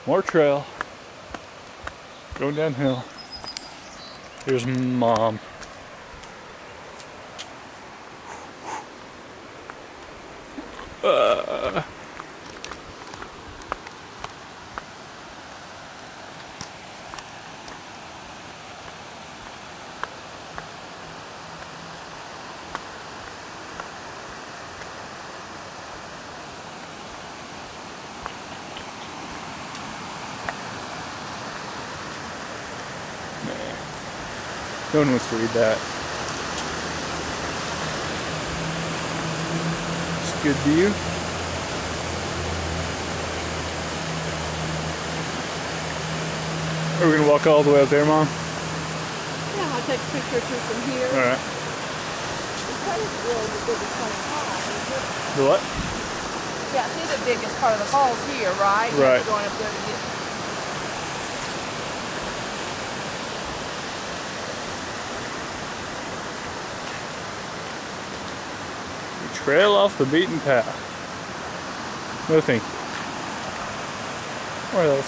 More trail. Going downhill. Here's Mom. No one wants to read that. It's a good view. Are we gonna walk all the way up there, Mom? Yeah, I'll take a picture or two from here. Alright. The what? Yeah, see the biggest part of the falls here, right? Right. Going up there to get. Trail off the beaten path. No thank you. What are those?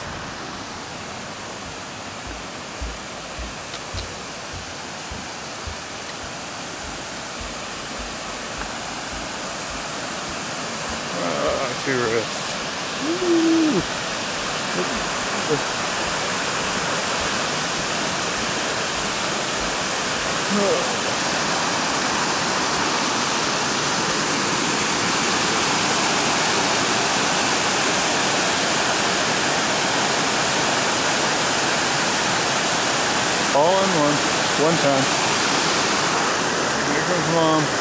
Tourists. Woo! All in one time. Here comes Mom.